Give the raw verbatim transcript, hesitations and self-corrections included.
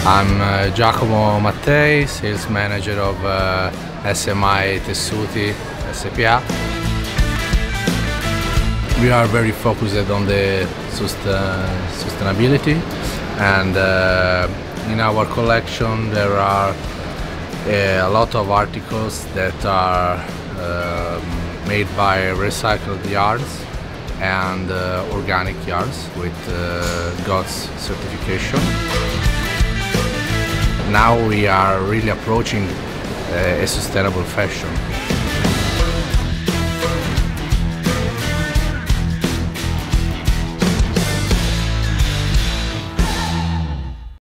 I'm uh, Giacomo Mattei, sales manager of uh, S M I Tessuti S P A. We are very focused on the sustain sustainability, and uh, in our collection there are uh, a lot of articles that are uh, made by recycled yarns and uh, organic yarns with uh, G O T S certification. Now we are really approaching uh, a sustainable fashion.